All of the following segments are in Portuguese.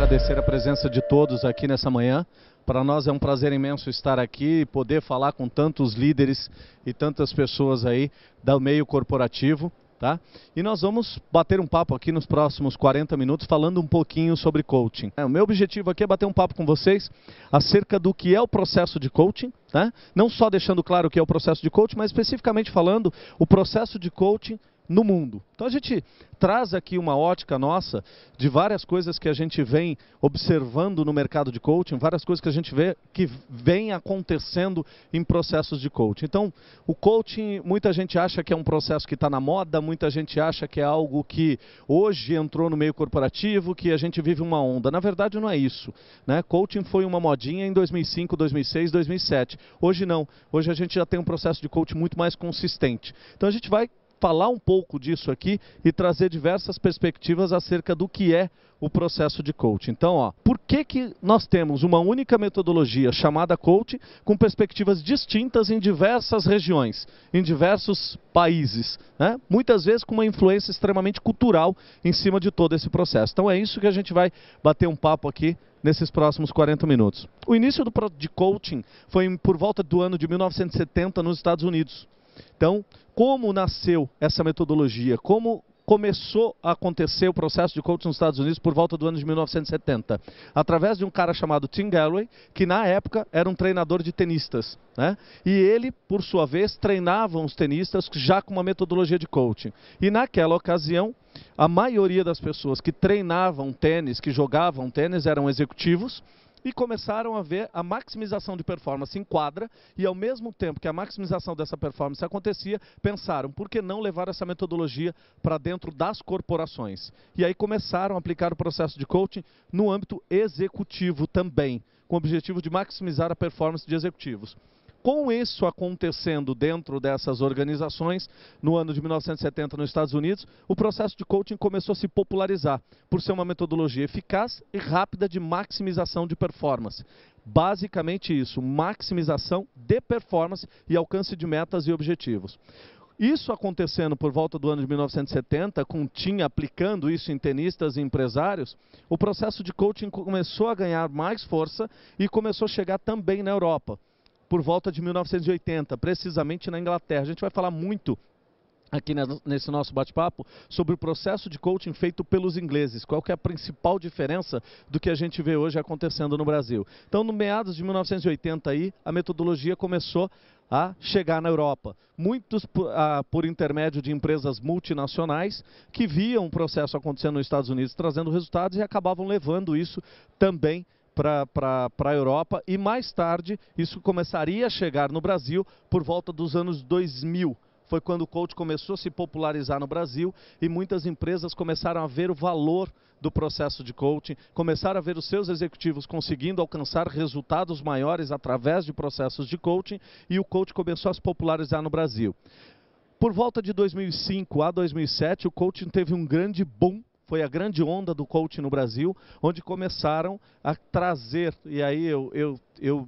agradecer a presença de todos aqui nessa manhã. Para nós é um prazer imenso estar aqui e poder falar com tantos líderes e tantas pessoas aí do meio corporativo, tá? E nós vamos bater um papo aqui nos próximos 40 minutos falando um pouquinho sobre coaching. O meu objetivo aqui é bater um papo com vocês acerca do que é o processo de coaching, tá? Não só deixando claro o que é o processo de coaching, mas especificamente falando o processo de coaching no mundo. Então a gente traz aqui uma ótica nossa de várias coisas que a gente vem observando no mercado de coaching, várias coisas que a gente vê que vem acontecendo em processos de coaching. Então, o coaching, muita gente acha que é um processo que está na moda, muita gente acha que é algo que hoje entrou no meio corporativo, que a gente vive uma onda. Na verdade, não é isso, né? Coaching foi uma modinha em 2005, 2006, 2007. Hoje não. Hoje a gente já tem um processo de coaching muito mais consistente. Então a gente vai falar um pouco disso aqui e trazer diversas perspectivas acerca do que é o processo de coaching. Então, por que nós temos uma única metodologia chamada coaching com perspectivas distintas em diversas regiões, em diversos países, né? Muitas vezes com uma influência extremamente cultural em cima de todo esse processo. Então é isso que a gente vai bater um papo aqui nesses próximos 40 minutos. O início de coaching foi por volta do ano de 1970 nos Estados Unidos. Então, como nasceu essa metodologia? Como começou a acontecer o processo de coaching nos Estados Unidos por volta do ano de 1970? Através de um cara chamado Tim Gallwey, que na época era um treinador de tenistas, né? E ele, por sua vez, treinava os tenistas já com uma metodologia de coaching. E naquela ocasião, a maioria das pessoas que treinavam tênis, que jogavam tênis, eram executivos, e começaram a ver a maximização de performance em quadra, e ao mesmo tempo que a maximização dessa performance acontecia, pensaram, por que não levar essa metodologia para dentro das corporações? E aí começaram a aplicar o processo de coaching no âmbito executivo também, com o objetivo de maximizar a performance de executivos. Com isso acontecendo dentro dessas organizações, no ano de 1970 nos Estados Unidos, o processo de coaching começou a se popularizar, por ser uma metodologia eficaz e rápida de maximização de performance. Basicamente isso, maximização de performance e alcance de metas e objetivos. Isso acontecendo por volta do ano de 1970, com o Tim aplicando isso em tenistas e empresários, o processo de coaching começou a ganhar mais força e começou a chegar também na Europa, por volta de 1980, precisamente na Inglaterra. A gente vai falar muito aqui nesse nosso bate-papo sobre o processo de coaching feito pelos ingleses. Qual que é a principal diferença do que a gente vê hoje acontecendo no Brasil? Então, no meados de 1980, a metodologia começou a chegar na Europa. Muitos por intermédio de empresas multinacionais que viam o processo acontecendo nos Estados Unidos, trazendo resultados e acabavam levando isso também para a Europa, e mais tarde isso começaria a chegar no Brasil por volta dos anos 2000. Foi quando o coach começou a se popularizar no Brasil e muitas empresas começaram a ver o valor do processo de coaching, começaram a ver os seus executivos conseguindo alcançar resultados maiores através de processos de coaching, e o coach começou a se popularizar no Brasil. Por volta de 2005 a 2007, o coaching teve um grande boom. Foi a grande onda do coaching no Brasil, onde começaram a trazer, e aí eu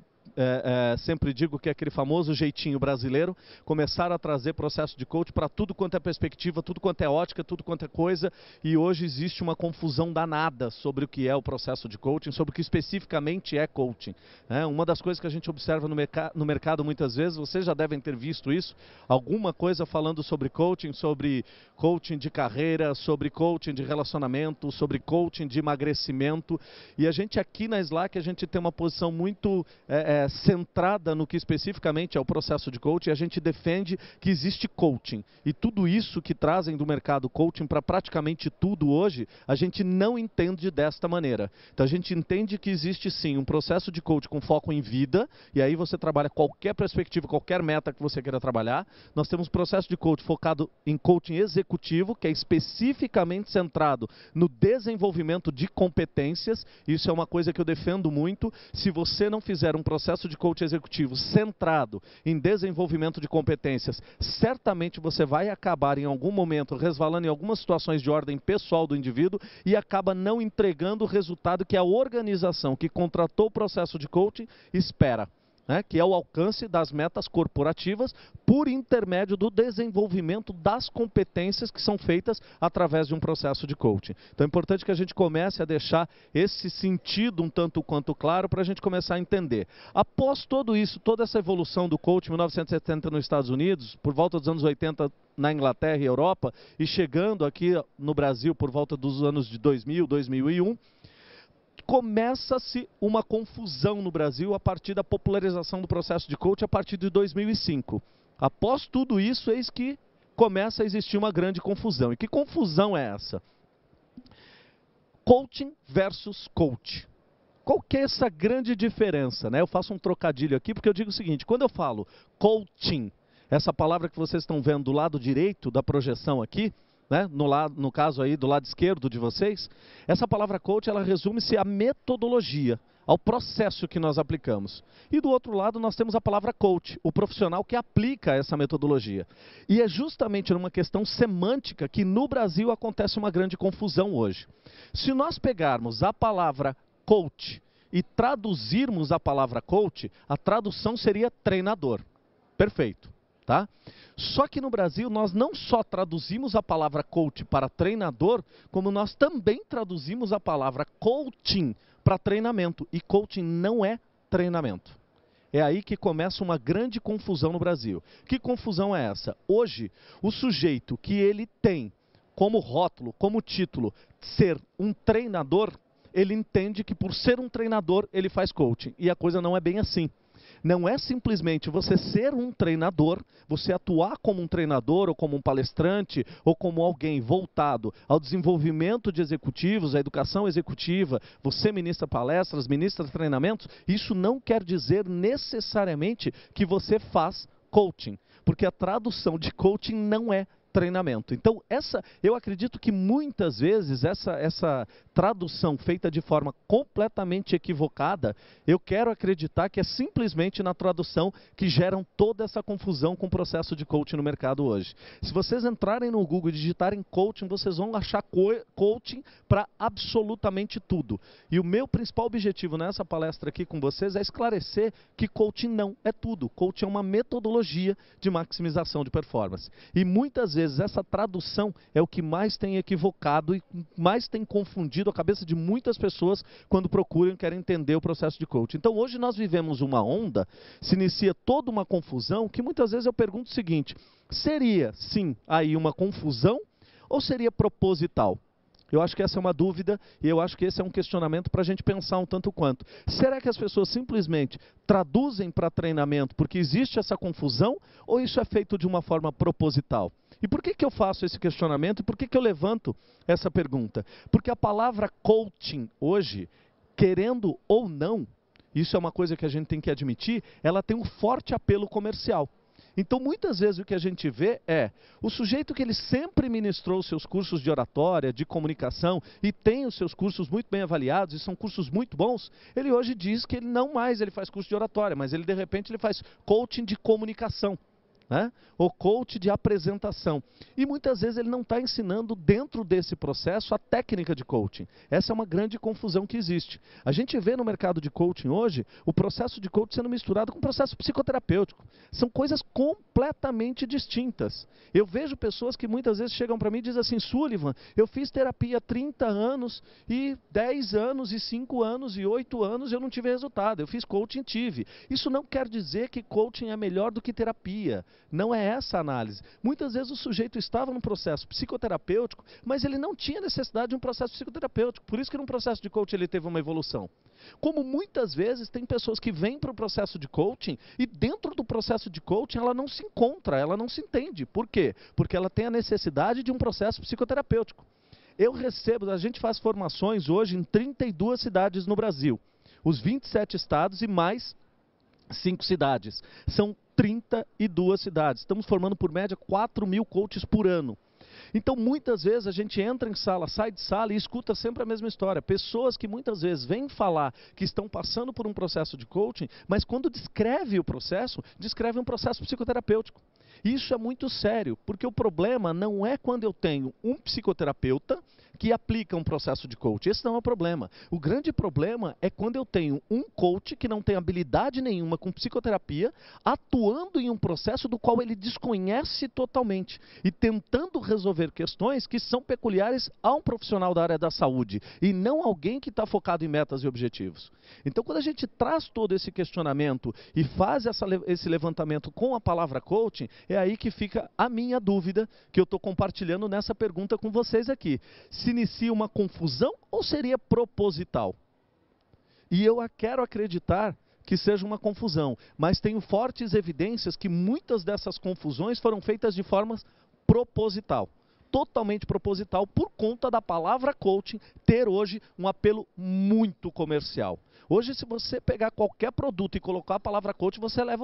sempre digo que é aquele famoso jeitinho brasileiro, começaram a trazer processo de coaching para tudo quanto é perspectiva, tudo quanto é ótica, tudo quanto é coisa, e hoje existe uma confusão danada sobre o que é o processo de coaching, sobre o que especificamente é coaching. Uma das coisas que a gente observa no mercado muitas vezes, vocês já devem ter visto isso, alguma coisa falando sobre coaching de carreira, sobre coaching de relacionamento, sobre coaching de emagrecimento, e a gente aqui na Slack, a gente tem uma posição muito centrada no que especificamente é o processo de coaching. A gente defende que existe coaching, e tudo isso que trazem do mercado coaching para praticamente tudo hoje, a gente não entende desta maneira. Então a gente entende que existe sim um processo de coaching com foco em vida, e aí você trabalha qualquer perspectiva, qualquer meta que você queira trabalhar. Nós temos um processo de coaching focado em coaching executivo, que é especificamente centrado no desenvolvimento de competências. Isso é uma coisa que eu defendo muito. Se você não fizer um processo de coaching executivo centrado em desenvolvimento de competências, certamente você vai acabar em algum momento resvalando em algumas situações de ordem pessoal do indivíduo e acaba não entregando o resultado que a organização que contratou o processo de coaching espera. né, que é o alcance das metas corporativas por intermédio do desenvolvimento das competências que são feitas através de um processo de coaching. Então é importante que a gente comece a deixar esse sentido um tanto quanto claro para a gente começar a entender. Após tudo isso, toda essa evolução do coaching, 1970 nos Estados Unidos, por volta dos anos 80 na Inglaterra e Europa, e chegando aqui no Brasil por volta dos anos de 2000, 2001, começa-se uma confusão no Brasil a partir da popularização do processo de coaching a partir de 2005. Após tudo isso, eis que começa a existir uma grande confusão. E que confusão é essa? Coaching versus coach. Qual que é essa grande diferença, né? Eu faço um trocadilho aqui porque eu digo o seguinte, quando eu falo coaching, essa palavra que vocês estão vendo do lado direito da projeção aqui, né, no caso aí do lado esquerdo de vocês, essa palavra coach, ela resume-se à metodologia, ao processo que nós aplicamos. E do outro lado nós temos a palavra coach, o profissional que aplica essa metodologia. E é justamente numa questão semântica que no Brasil acontece uma grande confusão hoje. Se nós pegarmos a palavra coach e traduzirmos a palavra coach, a tradução seria treinador. Perfeito. Tá? Só que no Brasil nós não só traduzimos a palavra coach para treinador, como nós também traduzimos a palavra coaching para treinamento. E coaching não é treinamento. É aí que começa uma grande confusão no Brasil. Que confusão é essa? Hoje, o sujeito que ele tem como rótulo, como título, ser um treinador, ele entende que por ser um treinador ele faz coaching. E a coisa não é bem assim. Não é simplesmente você ser um treinador, você atuar como um treinador, ou como um palestrante, ou como alguém voltado ao desenvolvimento de executivos, à educação executiva, você ministra palestras, ministra treinamentos, isso não quer dizer necessariamente que você faz coaching, porque a tradução de coaching não é treinamento. Então, eu acredito que muitas vezes essa tradução feita de forma completamente equivocada, eu quero acreditar que é simplesmente na tradução que geram toda essa confusão com o processo de coaching no mercado hoje. Se vocês entrarem no Google e digitarem coaching, vocês vão achar coaching para absolutamente tudo. E o meu principal objetivo nessa palestra aqui com vocês é esclarecer que coaching não é tudo. Coaching é uma metodologia de maximização de performance. E muitas vezes essa tradução é o que mais tem equivocado e mais tem confundido a cabeça de muitas pessoas quando procuram e querem entender o processo de coaching. Então hoje nós vivemos uma onda, se inicia toda uma confusão, que muitas vezes eu pergunto o seguinte, seria sim aí uma confusão ou seria proposital? Eu acho que essa é uma dúvida e eu acho que esse é um questionamento para a gente pensar um tanto quanto. Será que as pessoas simplesmente traduzem para treinamento porque existe essa confusão ou isso é feito de uma forma proposital? E por que eu faço esse questionamento e por que eu levanto essa pergunta? Porque a palavra coaching hoje, querendo ou não, isso é uma coisa que a gente tem que admitir, ela tem um forte apelo comercial. Então, muitas vezes o que a gente vê é o sujeito que ele sempre ministrou os seus cursos de oratória, de comunicação e tem os seus cursos muito bem avaliados e são cursos muito bons, ele hoje diz que ele não mais ele faz curso de oratória, mas ele de repente ele faz coaching de comunicação. Né? Ou coach de apresentação. E muitas vezes ele não está ensinando dentro desse processo a técnica de coaching. Essa é uma grande confusão que existe. A gente vê no mercado de coaching hoje o processo de coaching sendo misturado com o processo psicoterapêutico. São coisas completamente distintas. Eu vejo pessoas que muitas vezes chegam para mim e dizem assim, Sullivan, eu fiz terapia há 30 anos e 10 anos e 5 anos e 8 anos eu não tive resultado. Eu fiz coaching e tive. Isso não quer dizer que coaching é melhor do que terapia. Não é essa a análise. Muitas vezes o sujeito estava num processo psicoterapêutico, mas ele não tinha necessidade de um processo psicoterapêutico. Por isso que num processo de coaching ele teve uma evolução. Como muitas vezes tem pessoas que vêm para o processo de coaching e dentro do processo de coaching ela não se encontra, ela não se entende. Por quê? Porque ela tem a necessidade de um processo psicoterapêutico. A gente faz formações hoje em 32 cidades no Brasil. Os 27 estados e mais 5 cidades. São 32 cidades. Estamos formando por média 4.000 coaches por ano. Então muitas vezes a gente entra em sala, sai de sala e escuta sempre a mesma história. Pessoas que muitas vezes vêm falar que estão passando por um processo de coaching, mas quando descreve o processo, descreve um processo psicoterapêutico. Isso é muito sério, porque o problema não é quando eu tenho um psicoterapeuta que aplica um processo de coach. Esse não é o problema. O grande problema é quando eu tenho um coach que não tem habilidade nenhuma com psicoterapia, atuando em um processo do qual ele desconhece totalmente e tentando resolver questões que são peculiares a um profissional da área da saúde e não alguém que está focado em metas e objetivos. Então, quando a gente traz todo esse questionamento e faz esse levantamento com a palavra coaching, é aí que fica a minha dúvida que eu estou compartilhando nessa pergunta com vocês aqui. Se inicia uma confusão ou seria proposital? E eu quero acreditar que seja uma confusão, mas tenho fortes evidências que muitas dessas confusões foram feitas de forma proposital. Totalmente proposital por conta da palavra coaching ter hoje um apelo muito comercial. Hoje, se você pegar qualquer produto e colocar a palavra coaching, você leva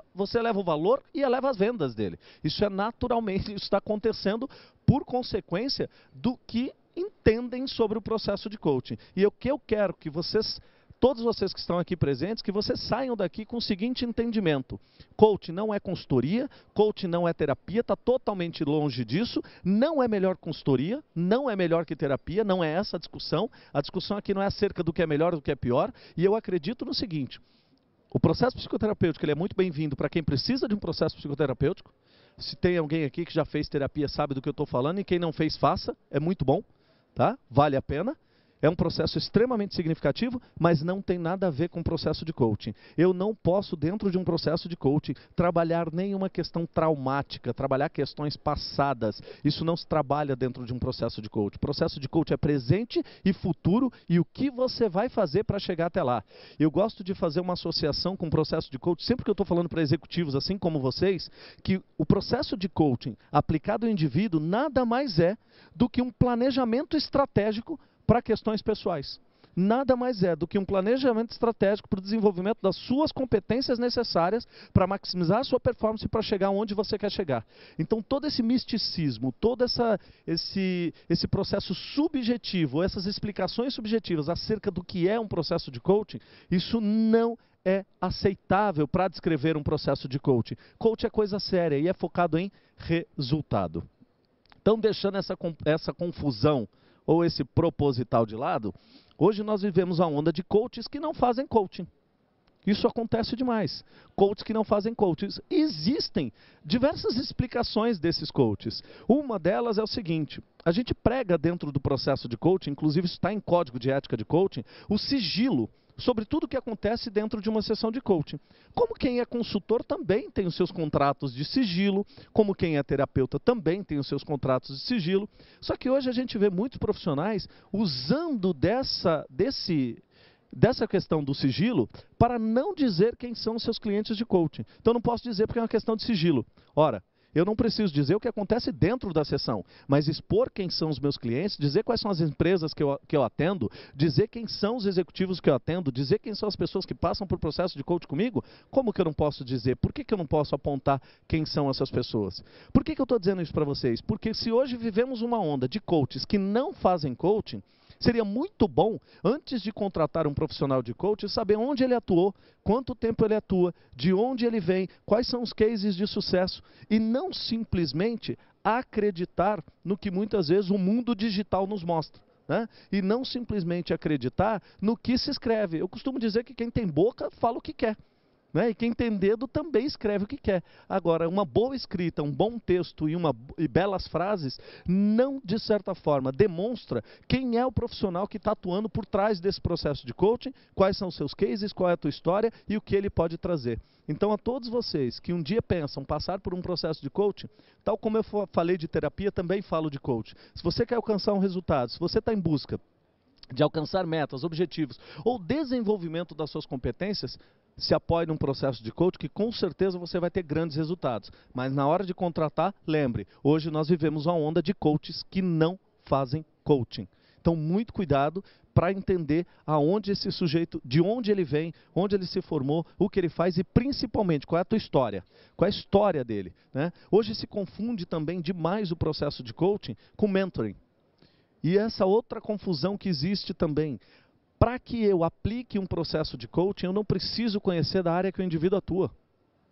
o valor e eleva as vendas dele. Isso é naturalmente, isso está acontecendo por consequência do que entendem sobre o processo de coaching. E o que eu quero que vocês, todos vocês que estão aqui presentes, que vocês saiam daqui com o seguinte entendimento. Coaching não é consultoria, coaching não é terapia, está totalmente longe disso, não é melhor consultoria, não é melhor que terapia, não é essa a discussão. A discussão aqui não é acerca do que é melhor ou do que é pior, e eu acredito no seguinte, o processo psicoterapêutico ele é muito bem-vindo para quem precisa de um processo psicoterapêutico. Se tem alguém aqui que já fez terapia, sabe do que eu estou falando, e quem não fez, faça, é muito bom, tá? Vale a pena. É um processo extremamente significativo, mas não tem nada a ver com o processo de coaching. Eu não posso, dentro de um processo de coaching, trabalhar nenhuma questão traumática, trabalhar questões passadas. Isso não se trabalha dentro de um processo de coaching. O processo de coaching é presente e futuro e o que você vai fazer para chegar até lá. Eu gosto de fazer uma associação com o processo de coaching, sempre que eu estou falando para executivos, assim como vocês, que o processo de coaching aplicado ao indivíduo nada mais é do que um planejamento estratégico para questões pessoais. Nada mais é do que um planejamento estratégico para o desenvolvimento das suas competências necessárias para maximizar a sua performance para chegar onde você quer chegar. Então, todo esse misticismo, todo esse processo subjetivo, essas explicações subjetivas acerca do que é um processo de coaching, isso não é aceitável para descrever um processo de coaching. Coaching é coisa séria e é focado em resultado. Então, deixando essa confusão ou esse proposital de lado, hoje nós vivemos a onda de coaches que não fazem coaching. Isso acontece demais. Coaches que não fazem coaching. Existem diversas explicações desses coaches. Uma delas é o seguinte, a gente prega dentro do processo de coaching, inclusive isso está em código de ética de coaching, o sigilo sobre tudo o que acontece dentro de uma sessão de coaching. Como quem é consultor também tem os seus contratos de sigilo, como quem é terapeuta também tem os seus contratos de sigilo. Só que hoje a gente vê muitos profissionais usando dessa questão do sigilo para não dizer quem são os seus clientes de coaching. Então não posso dizer porque é uma questão de sigilo. Ora, eu não preciso dizer o que acontece dentro da sessão, mas expor quem são os meus clientes, dizer quais são as empresas que eu atendo, dizer quem são os executivos que eu atendo, dizer quem são as pessoas que passam por processo de coaching comigo, como que eu não posso dizer? Por que eu não posso apontar quem são essas pessoas? Por que eu estou dizendo isso para vocês? Porque se hoje vivemos uma onda de coaches que não fazem coaching, seria muito bom, antes de contratar um profissional de coaching, saber onde ele atuou, quanto tempo ele atua, de onde ele vem, quais são os cases de sucesso, e não simplesmente acreditar no que muitas vezes o mundo digital nos mostra. Né? E não simplesmente acreditar no que se escreve. Eu costumo dizer que quem tem boca fala o que quer. Né? E quem tem dedo também escreve o que quer. Agora, uma boa escrita, um bom texto e belas frases, não, de certa forma, demonstra quem é o profissional que está atuando por trás desse processo de coaching, quais são os seus cases, qual é a tua história e o que ele pode trazer. Então, a todos vocês que um dia pensam passar por um processo de coaching, tal como eu falei de terapia, também falo de coaching. Se você quer alcançar um resultado, se você está em busca de alcançar metas, objetivos ou desenvolvimento das suas competências, se apoie num processo de coaching que com certeza você vai ter grandes resultados. Mas na hora de contratar, lembre, hoje nós vivemos uma onda de coaches que não fazem coaching. Então, muito cuidado para entender aonde esse sujeito, de onde ele vem, onde ele se formou, o que ele faz e principalmente qual é a tua história, qual é a história dele. Né? Hoje se confunde também demais o processo de coaching com mentoring. E essa outra confusão que existe também. Para que eu aplique um processo de coaching, eu não preciso conhecer da área que o indivíduo atua.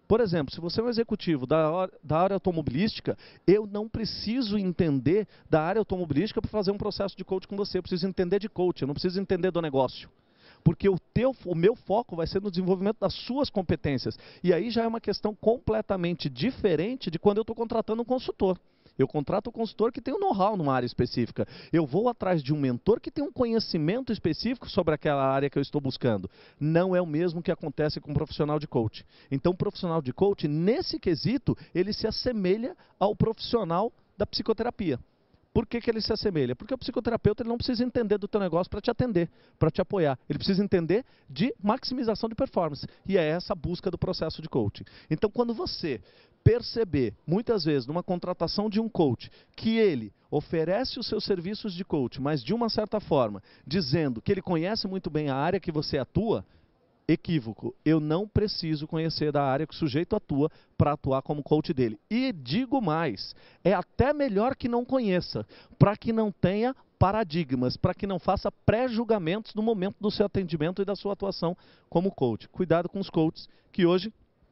Por exemplo, se você é um executivo da área automobilística, eu não preciso entender da área automobilística para fazer um processo de coach com você. Eu preciso entender de coach, eu não preciso entender do negócio. Porque o meu foco vai ser no desenvolvimento das suas competências. E aí já é uma questão completamente diferente de quando eu estou contratando um consultor. Eu contrato um consultor que tem um know-how numa área específica. Eu vou atrás de um mentor que tem um conhecimento específico sobre aquela área que eu estou buscando. Não é o mesmo que acontece com um profissional de coach. Então, o profissional de coach, nesse quesito, ele se assemelha ao profissional da psicoterapia. Por que ele se assemelha? Porque o psicoterapeuta ele não precisa entender do teu negócio para te atender, para te apoiar. Ele precisa entender de maximização de performance. E é essa a busca do processo de coaching. Então, quando você perceber, muitas vezes, numa contratação de um coach, que ele oferece os seus serviços de coach, mas de uma certa forma, dizendo que ele conhece muito bem a área que você atua, equívoco. Eu não preciso conhecer da área que o sujeito atua para atuar como coach dele. E digo mais, é até melhor que não conheça, para que não tenha paradigmas, para que não faça pré-julgamentos no momento do seu atendimento e da sua atuação como coach. Cuidado com os coaches que hoje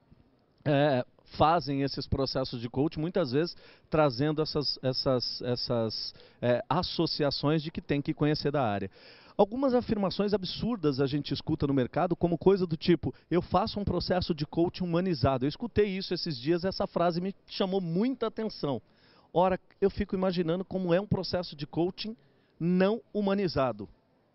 fazem esses processos de coach, muitas vezes trazendo essas associações de que tem que conhecer da área. Algumas afirmações absurdas a gente escuta no mercado, como coisa do tipo, eu faço um processo de coaching humanizado. Eu escutei isso esses dias, essa frase me chamou muita atenção. Ora, eu fico imaginando como é um processo de coaching não humanizado.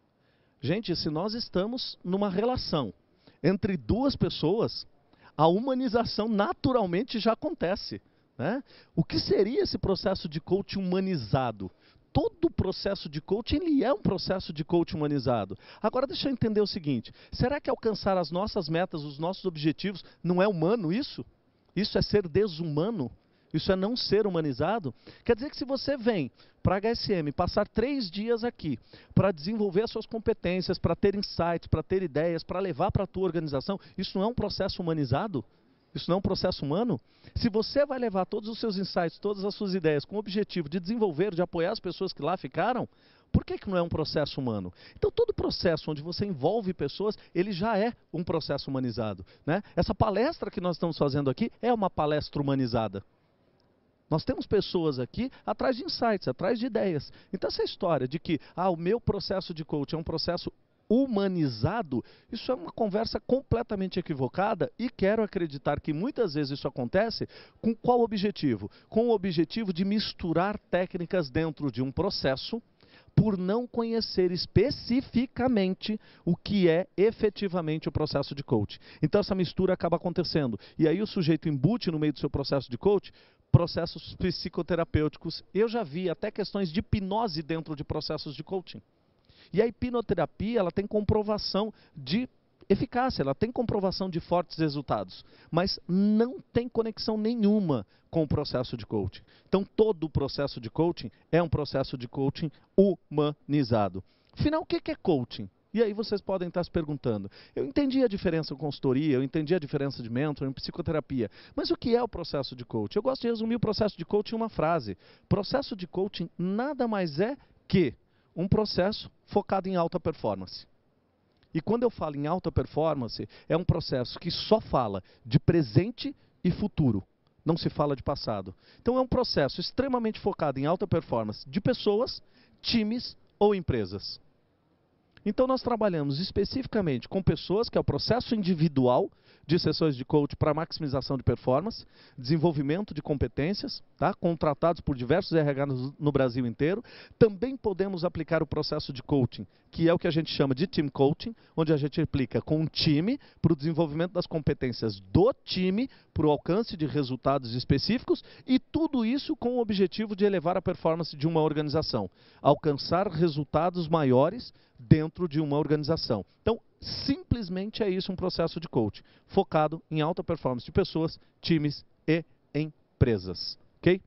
Gente, se nós estamos numa relação entre duas pessoas, a humanização naturalmente já acontece, né? O que seria esse processo de coaching humanizado? Todo processo de coaching ele é um processo de coaching humanizado. Agora deixa eu entender o seguinte, será que alcançar as nossas metas, os nossos objetivos, não é humano isso? Isso é ser desumano? Isso é não ser humanizado? Quer dizer que se você vem para a HSM passar 3 dias aqui para desenvolver as suas competências, para ter insights, para ter ideias, para levar para a tua organização, isso não é um processo humanizado? Isso não é um processo humano? Se você vai levar todos os seus insights, todas as suas ideias com o objetivo de desenvolver, de apoiar as pessoas que lá ficaram, por que não é um processo humano? Então todo processo onde você envolve pessoas, ele já é um processo humanizado, né? Essa palestra que nós estamos fazendo aqui é uma palestra humanizada. Nós temos pessoas aqui atrás de insights, atrás de ideias. Então essa história de que o meu processo de coaching é um processo humanizado, isso é uma conversa completamente equivocada e quero acreditar que muitas vezes isso acontece com qual objetivo? Com o objetivo de misturar técnicas dentro de um processo por não conhecer especificamente o que é efetivamente o processo de coaching. Então essa mistura acaba acontecendo. E aí o sujeito embute no meio do seu processo de coaching processos psicoterapêuticos. Eu já vi até questões de hipnose dentro de processos de coaching. E a hipnoterapia, ela tem comprovação de eficácia, ela tem comprovação de fortes resultados, mas não tem conexão nenhuma com o processo de coaching. Então, todo o processo de coaching é um processo de coaching humanizado. Afinal, o que é coaching? E aí vocês podem estar se perguntando, eu entendi a diferença em consultoria, eu entendi a diferença de mentor em psicoterapia, mas o que é o processo de coaching? Eu gosto de resumir o processo de coaching em uma frase. Processo de coaching nada mais é que um processo focado em alta performance. E quando eu falo em alta performance, é um processo que só fala de presente e futuro. Não se fala de passado. Então é um processo extremamente focado em alta performance de pessoas, times ou empresas. Então nós trabalhamos especificamente com pessoas, que é o processo individual de sessões de coach para maximização de performance, desenvolvimento de competências, tá? Contratados por diversos RH no Brasil inteiro. Também podemos aplicar o processo de coaching, que é o que a gente chama de team coaching, onde a gente aplica com um time para o desenvolvimento das competências do time, para o alcance de resultados específicos, e tudo isso com o objetivo de elevar a performance de uma organização, alcançar resultados maiores dentro de uma organização. Então, simplesmente é isso um processo de coaching, focado em alta performance de pessoas, times e empresas. Ok?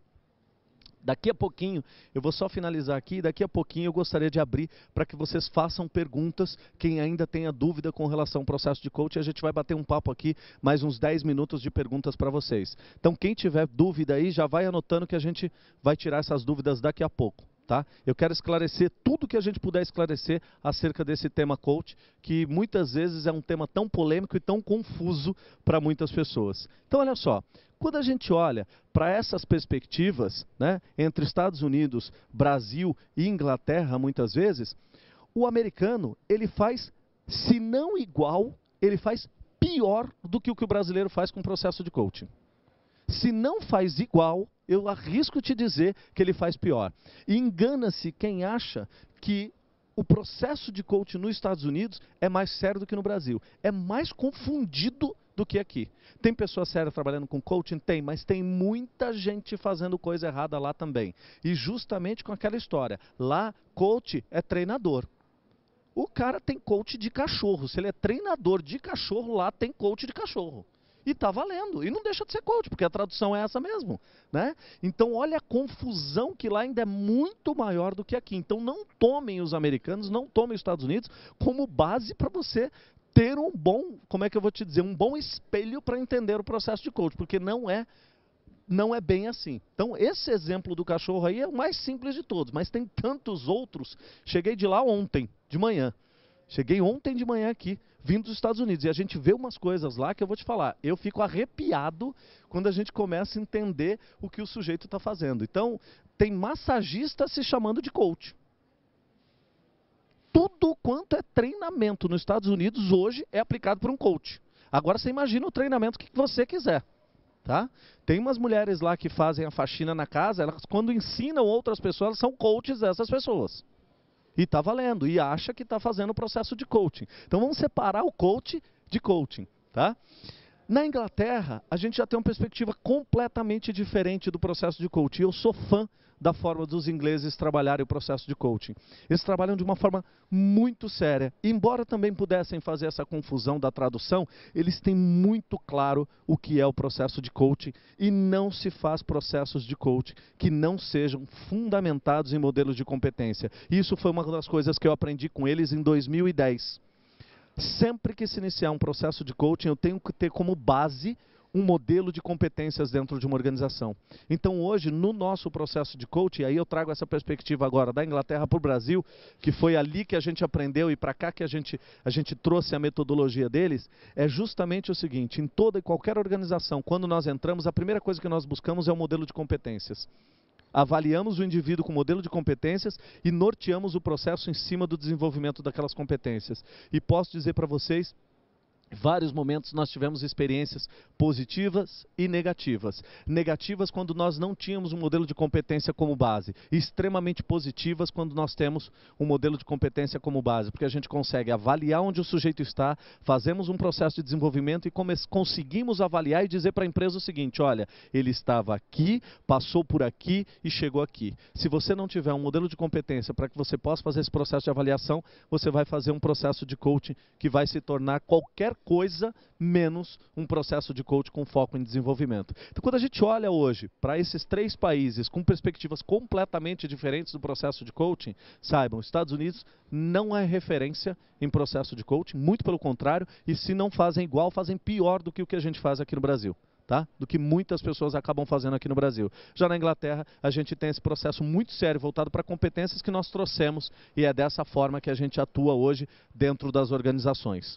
Daqui a pouquinho, eu vou só finalizar aqui, daqui a pouquinho eu gostaria de abrir para que vocês façam perguntas, quem ainda tenha dúvida com relação ao processo de coaching, a gente vai bater um papo aqui, mais uns 10 minutos de perguntas para vocês. Então quem tiver dúvida aí, já vai anotando que a gente vai tirar essas dúvidas daqui a pouco. Tá? Eu quero esclarecer tudo que a gente puder esclarecer acerca desse tema coach, que muitas vezes é um tema tão polêmico e tão confuso para muitas pessoas. Então, olha só, quando a gente olha para essas perspectivas, né, entre Estados Unidos, Brasil e Inglaterra, muitas vezes, o americano, ele faz, se não igual, ele faz pior do que o brasileiro faz com o processo de coaching. Se não faz igual, eu arrisco te dizer que ele faz pior. E engana-se quem acha que o processo de coaching nos Estados Unidos é mais sério do que no Brasil. É mais confundido do que aqui. Tem pessoas sérias trabalhando com coaching? Tem, mas tem muita gente fazendo coisa errada lá também. E justamente com aquela história. Lá, coach é treinador. O cara tem coach de cachorro. Se ele é treinador de cachorro, lá tem coach de cachorro. E está valendo. E não deixa de ser coach, porque a tradução é essa mesmo. Né? Então, olha a confusão que lá ainda é muito maior do que aqui. Então, não tomem os americanos, não tomem os Estados Unidos como base para você ter um bom, como é que eu vou te dizer, um bom espelho para entender o processo de coach, porque não é bem assim. Então, esse exemplo do cachorro aí é o mais simples de todos, mas tem tantos outros. Cheguei de lá ontem, de manhã. Cheguei ontem de manhã aqui, vindo dos Estados Unidos, e a gente vê umas coisas lá que eu vou te falar. Eu fico arrepiado quando a gente começa a entender o que o sujeito está fazendo. Então, tem massagista se chamando de coach. Tudo quanto é treinamento nos Estados Unidos hoje é aplicado por um coach. Agora você imagina o treinamento que você quiser. Tá? Tem umas mulheres lá que fazem a faxina na casa, elas quando ensinam outras pessoas, elas são coaches dessas pessoas. E está valendo, e acha que está fazendo o processo de coaching. Então vamos separar o coach de coaching. Tá? Na Inglaterra, a gente já tem uma perspectiva completamente diferente do processo de coaching. Eu sou fã da forma dos ingleses trabalharem o processo de coaching. Eles trabalham de uma forma muito séria. Embora também pudessem fazer essa confusão da tradução, eles têm muito claro o que é o processo de coaching e não se faz processos de coaching que não sejam fundamentados em modelos de competência. Isso foi uma das coisas que eu aprendi com eles em 2010. Sempre que se iniciar um processo de coaching, eu tenho que ter como base um modelo de competências dentro de uma organização. Então hoje, no nosso processo de coaching, aí eu trago essa perspectiva agora da Inglaterra para o Brasil, que foi ali que a gente aprendeu e para cá que a gente trouxe a metodologia deles, é justamente o seguinte: em toda e qualquer organização, quando nós entramos, a primeira coisa que nós buscamos é o modelo de competências. Avaliamos o indivíduo com modelo de competências e norteamos o processo em cima do desenvolvimento daquelas competências. E posso dizer para vocês, em vários momentos nós tivemos experiências positivas e negativas. Negativas quando nós não tínhamos um modelo de competência como base. E extremamente positivas quando nós temos um modelo de competência como base. Porque a gente consegue avaliar onde o sujeito está, fazemos um processo de desenvolvimento e conseguimos avaliar e dizer para a empresa o seguinte: olha, ele estava aqui, passou por aqui e chegou aqui. Se você não tiver um modelo de competência para que você possa fazer esse processo de avaliação, você vai fazer um processo de coaching que vai se tornar qualquer coisa menos um processo de coaching com foco em desenvolvimento. Então, quando a gente olha hoje para esses três países com perspectivas completamente diferentes do processo de coaching, saibam, os Estados Unidos não é referência em processo de coaching, muito pelo contrário, e se não fazem igual, fazem pior do que o que a gente faz aqui no Brasil. Tá? Do que muitas pessoas acabam fazendo aqui no Brasil. Já na Inglaterra, a gente tem esse processo muito sério voltado para competências que nós trouxemos, e é dessa forma que a gente atua hoje dentro das organizações.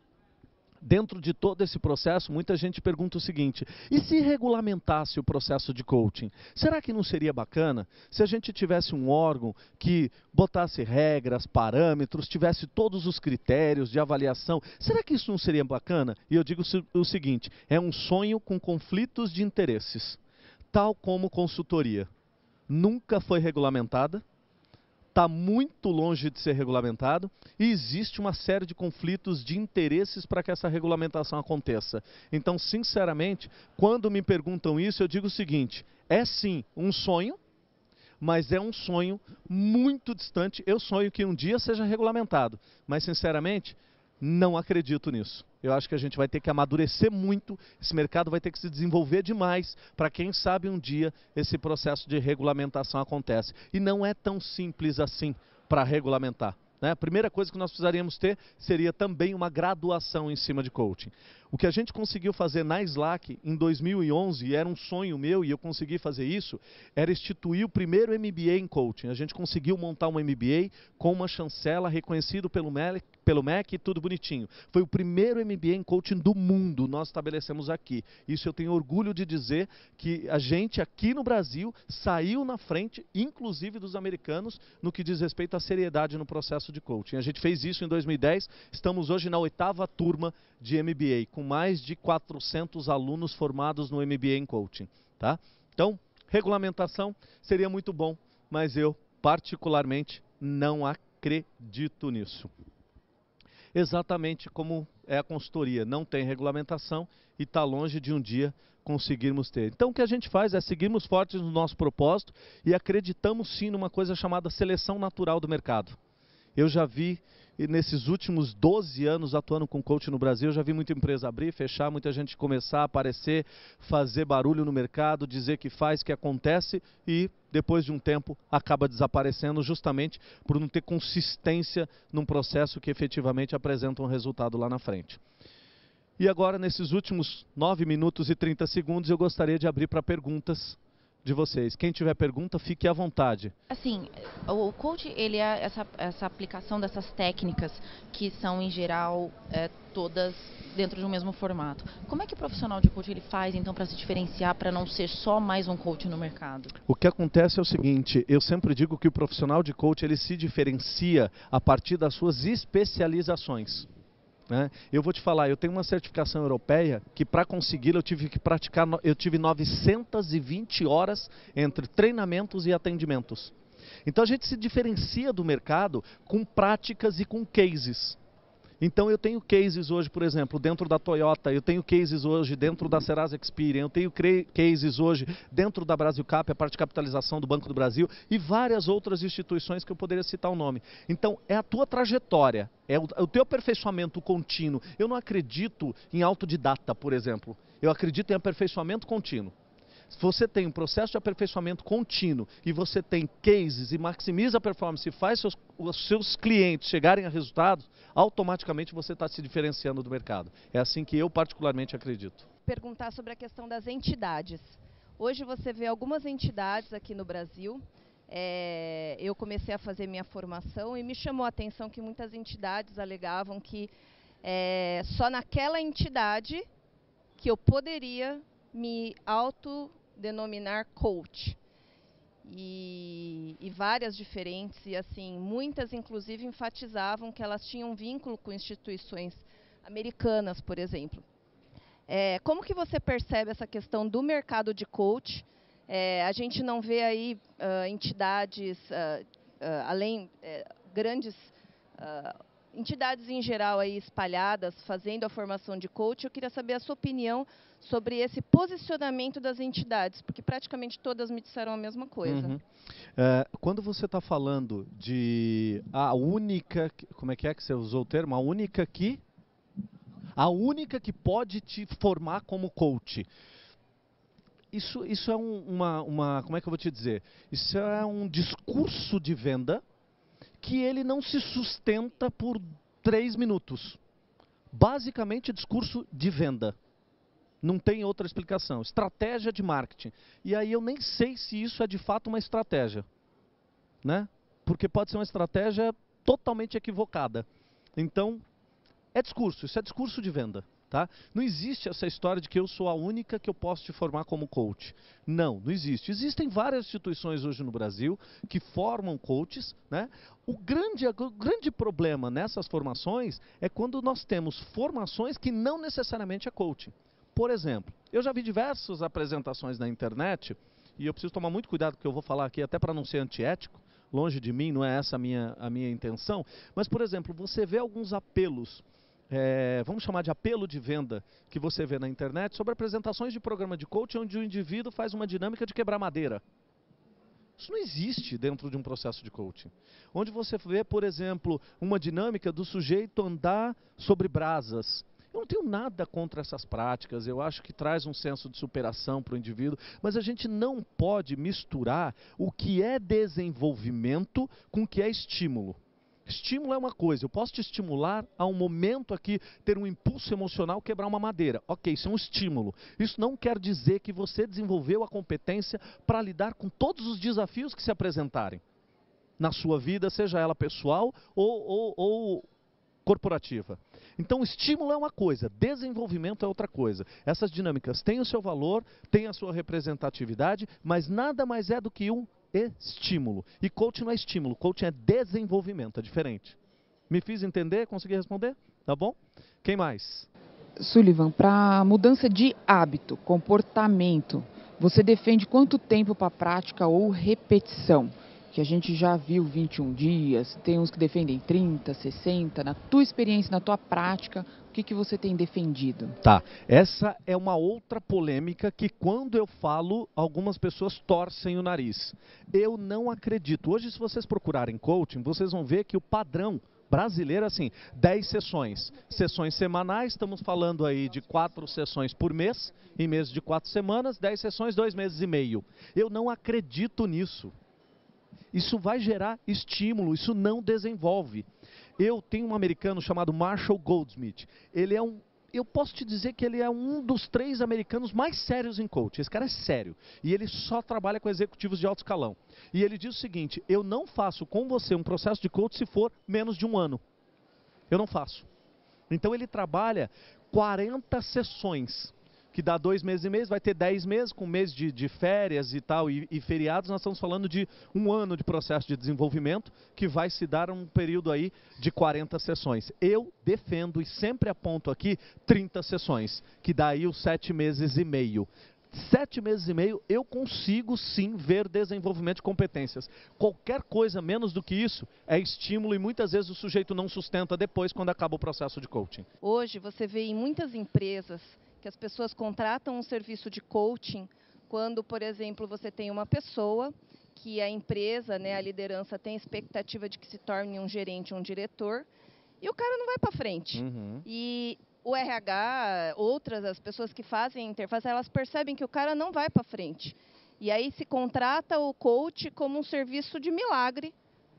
Dentro de todo esse processo, muita gente pergunta o seguinte: e se regulamentasse o processo de coaching? Será que não seria bacana se a gente tivesse um órgão que botasse regras, parâmetros, tivesse todos os critérios de avaliação? Será que isso não seria bacana? E eu digo o seguinte: é um sonho com conflitos de interesses, tal como consultoria. Nunca foi regulamentada. Está muito longe de ser regulamentado e existe uma série de conflitos de interesses para que essa regulamentação aconteça. Então, sinceramente, quando me perguntam isso, eu digo o seguinte: é sim um sonho, mas é um sonho muito distante. Eu sonho que um dia seja regulamentado, mas sinceramente, não acredito nisso. Eu acho que a gente vai ter que amadurecer muito, esse mercado vai ter que se desenvolver demais para quem sabe um dia esse processo de regulamentação acontece. E não é tão simples assim para regulamentar. né? A primeira coisa que nós precisaríamos ter seria também uma graduação em cima de coaching. O que a gente conseguiu fazer na Slack em 2011, e era um sonho meu e eu consegui fazer isso, era instituir o primeiro MBA em coaching. A gente conseguiu montar um MBA com uma chancela reconhecido pelo MEC e tudo bonitinho. Foi o primeiro MBA em coaching do mundo, nós estabelecemos aqui. Isso eu tenho orgulho de dizer que a gente aqui no Brasil saiu na frente, inclusive dos americanos, no que diz respeito à seriedade no processo de coaching. A gente fez isso em 2010, estamos hoje na 8ª turma de MBA, com mais de 400 alunos formados no MBA em coaching. Tá? Então, regulamentação seria muito bom, mas eu particularmente não acredito nisso. Exatamente como é a consultoria, não tem regulamentação e está longe de um dia conseguirmos ter. Então o que a gente faz é seguirmos fortes no nosso propósito e acreditamos sim numa coisa chamada seleção natural do mercado. Eu já vi, nesses últimos 12 anos atuando com coaching no Brasil, eu já vi muita empresa abrir, fechar, muita gente começar a aparecer, fazer barulho no mercado, dizer que faz, que acontece e depois de um tempo acaba desaparecendo justamente por não ter consistência num processo que efetivamente apresenta um resultado lá na frente. E agora, nesses últimos 9 minutos e 30 segundos, eu gostaria de abrir para perguntas de vocês. Quem tiver pergunta, fique à vontade. Assim, o coach, ele é essa aplicação dessas técnicas que são, em geral, todas dentro de um mesmo formato. Como é que o profissional de coach ele faz, então, para se diferenciar, para não ser só mais um coach no mercado? O que acontece é o seguinte, eu sempre digo que o profissional de coach, ele se diferencia a partir das suas especializações. Eu vou te falar, eu tenho uma certificação europeia que para consegui-la eu tive que praticar, eu tive 920 horas entre treinamentos e atendimentos. Então a gente se diferencia do mercado com práticas e com cases. Então eu tenho cases hoje, por exemplo, dentro da Toyota, eu tenho cases hoje dentro da Serasa Experian, eu tenho cases hoje dentro da Brasilcap, a parte de capitalização do Banco do Brasil e várias outras instituições que eu poderia citar o nome. Então é a tua trajetória, é o teu aperfeiçoamento contínuo. Eu não acredito em autodidata, por exemplo, eu acredito em aperfeiçoamento contínuo. Se você tem um processo de aperfeiçoamento contínuo e você tem cases e maximiza a performance e faz os seus clientes chegarem a resultados, automaticamente você está se diferenciando do mercado. É assim que eu particularmente acredito. Perguntar sobre a questão das entidades. Hoje você vê algumas entidades aqui no Brasil. Eu comecei a fazer minha formação e me chamou a atenção que muitas entidades alegavam que só naquela entidade que eu poderia me autodenominar coach. E várias diferentes, e assim, muitas inclusive enfatizavam que elas tinham vínculo com instituições americanas, por exemplo. Como que você percebe essa questão do mercado de coach? A gente não vê aí entidades, grandes entidades em geral aí espalhadas fazendo a formação de coach. Eu queria saber a sua opinião sobre esse posicionamento das entidades, porque praticamente todas me disseram a mesma coisa. Uhum. Quando você está falando de a única, como é que você usou o termo? A única que pode te formar como coach. Isso é como é que eu vou te dizer? Isso é um discurso de venda que ele não se sustenta por 3 minutos. Basicamente, discurso de venda. Não tem outra explicação. Estratégia de marketing. E aí eu nem sei se isso é de fato uma estratégia, né? Porque pode ser uma estratégia totalmente equivocada. Então, é discurso. Isso é discurso de venda. Tá? Não existe essa história de que eu sou a única que eu posso te formar como coach. Não, não existe. Existem várias instituições hoje no Brasil que formam coaches, né? O grande problema nessas formações é quando nós temos formações que não necessariamente é coaching. Por exemplo, eu já vi diversas apresentações na internet, e eu preciso tomar muito cuidado com o que eu vou falar aqui, até para não ser antiético, longe de mim, não é essa a minha intenção, mas, por exemplo, você vê alguns apelos, vamos chamar de apelo de venda, que você vê na internet, sobre apresentações de programa de coaching, onde o indivíduo faz uma dinâmica de quebrar madeira. Isso não existe dentro de um processo de coaching. Onde você vê, por exemplo, uma dinâmica do sujeito andar sobre brasas. Eu não tenho nada contra essas práticas, eu acho que traz um senso de superação para o indivíduo, mas a gente não pode misturar o que é desenvolvimento com o que é estímulo. Estímulo é uma coisa, eu posso te estimular a um momento aqui, ter um impulso emocional, quebrar uma madeira. Ok, isso é um estímulo. Isso não quer dizer que você desenvolveu a competência para lidar com todos os desafios que se apresentarem na sua vida, seja ela pessoal ou corporativa. Então, estímulo é uma coisa, desenvolvimento é outra coisa. Essas dinâmicas têm o seu valor, têm a sua representatividade, mas nada mais é do que um estímulo. E coaching não é estímulo, coaching é desenvolvimento, é diferente. Me fiz entender? Consegui responder? Tá bom? Quem mais? Sullivan, para mudança de hábito, comportamento, você defende quanto tempo para prática ou repetição? Que a gente já viu 21 dias, tem uns que defendem 30, 60. Na tua experiência, na tua prática, o que você tem defendido? Tá, essa é uma outra polêmica que quando eu falo, algumas pessoas torcem o nariz. Eu não acredito. Hoje, se vocês procurarem coaching, vocês vão ver que o padrão brasileiro, assim, 10 sessões. Sessões semanais, estamos falando aí de 4 sessões por mês, em meses de 4 semanas, 10 sessões, 2 meses e meio. Eu não acredito nisso. Isso vai gerar estímulo, isso não desenvolve. Eu tenho um americano chamado Marshall Goldsmith. Ele é eu posso te dizer que ele é um dos 3 americanos mais sérios em coaching. Esse cara é sério. E ele só trabalha com executivos de alto escalão. E ele diz o seguinte: eu não faço com você um processo de coaching se for menos de 1 ano. Eu não faço. Então ele trabalha 40 sessões. Que dá 2 meses e meio, vai ter 10 meses, com mês de férias e tal, e feriados, nós estamos falando de 1 ano de processo de desenvolvimento, que vai se dar um período aí de 40 sessões. Eu defendo e sempre aponto aqui 30 sessões, que dá aí os 7 meses e meio. 7 meses e meio, eu consigo sim ver desenvolvimento de competências. Qualquer coisa menos do que isso é estímulo e muitas vezes o sujeito não sustenta depois quando acaba o processo de coaching. Hoje você vê em muitas empresas que as pessoas contratam um serviço de coaching quando, por exemplo, você tem uma pessoa que a empresa, né, a liderança tem expectativa de que se torne um gerente, um diretor, e o cara não vai para frente. E o RH, as pessoas que fazem a interface, elas percebem que o cara não vai para frente. E aí se contrata o coach como um serviço de milagre.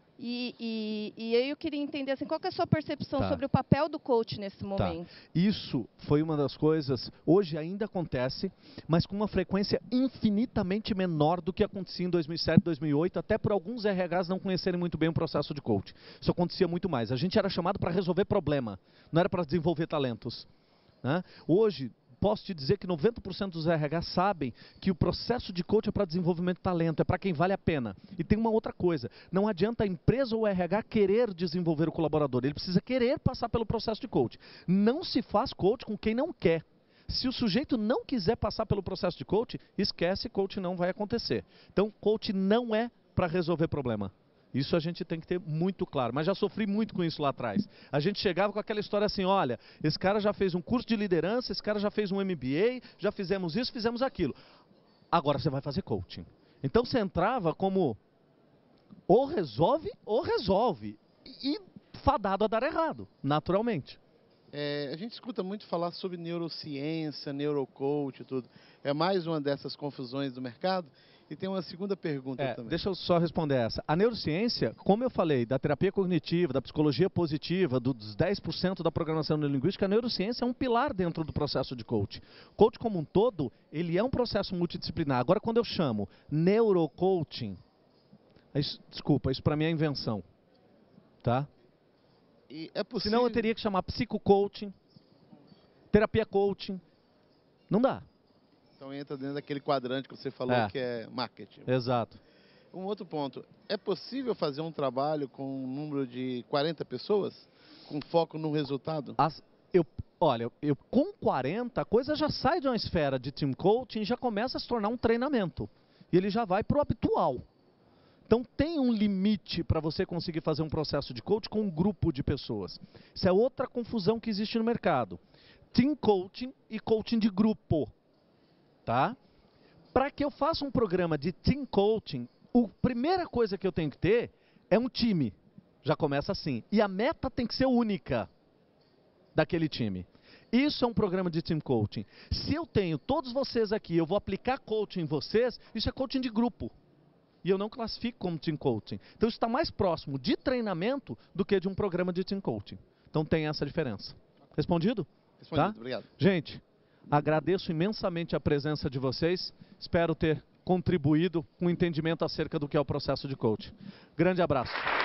E eu queria entender assim, qual que é a sua percepção sobre o papel do coach nesse momento? Isso foi uma das coisas, hoje ainda acontece, mas com uma frequência infinitamente menor do que acontecia em 2007, 2008, até por alguns RHs não conhecerem muito bem o processo de coach. Isso acontecia muito mais. A gente era chamado para resolver problema, não era para desenvolver talentos, né? Hoje, posso te dizer que 90% dos RH sabem que o processo de coach é para desenvolvimento de talento, é para quem vale a pena. E tem uma outra coisa, não adianta a empresa ou o RH querer desenvolver o colaborador, ele precisa querer passar pelo processo de coach. Não se faz coach com quem não quer. Se o sujeito não quiser passar pelo processo de coach, esquece, coach não vai acontecer. Então, coach não é para resolver problema. Isso a gente tem que ter muito claro, mas já sofri muito com isso lá atrás. A gente chegava com aquela história assim, olha, esse cara já fez um curso de liderança, esse cara já fez um MBA, já fizemos isso, fizemos aquilo. Agora você vai fazer coaching. Então você entrava como ou resolve, e fadado a dar errado, naturalmente. A gente escuta muito falar sobre neurociência, neurocoach e tudo. É mais uma dessas confusões do mercado? E tem uma segunda pergunta também. Deixa eu só responder essa. A neurociência, como eu falei, da terapia cognitiva, da psicologia positiva, dos 10% da programação neurolinguística, a neurociência é um pilar dentro do processo de coach. Coach como um todo, ele é um processo multidisciplinar. Agora, quando eu chamo neurocoaching, desculpa, isso para mim é invenção. Tá? E é possível... Senão eu teria que chamar psicocoaching, terapia coaching. Não dá. Então entra dentro daquele quadrante que você falou que é marketing. Exato. Um outro ponto, é possível fazer um trabalho com um número de 40 pessoas, com foco no resultado? Com 40, a coisa já sai de uma esfera de team coaching e já começa a se tornar um treinamento. E ele já vai para o habitual. Então tem um limite para você conseguir fazer um processo de coaching com um grupo de pessoas. Isso é outra confusão que existe no mercado. Team coaching e coaching de grupo. Tá? Para que eu faça um programa de team coaching, a primeira coisa que eu tenho que ter é um time. Já começa assim. E a meta tem que ser única daquele time. Isso é um programa de team coaching. Se eu tenho todos vocês aqui, eu vou aplicar coaching em vocês, isso é coaching de grupo. e eu não classifico como team coaching. Então isso está mais próximo de treinamento do que de um programa de team coaching. Então tem essa diferença. Respondido? Respondido, Tá? obrigado. Gente, agradeço imensamente a presença de vocês. Espero ter contribuído com o entendimento acerca do que é o processo de coaching. Grande abraço.